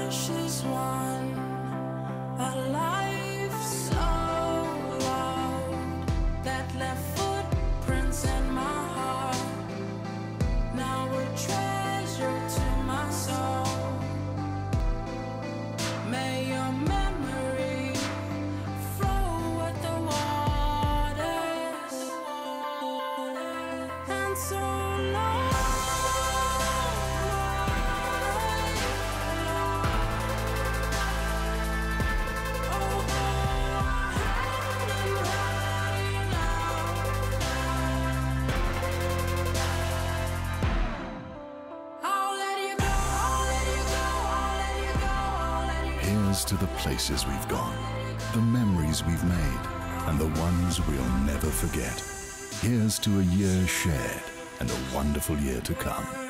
precious one, a life so loved that left footprints in my heart. Now a treasure to my soul. May your memory flow with the waters, and so long. Here's to the places we've gone, the memories we've made, and the ones we'll never forget. Here's to a year shared and a wonderful year to come.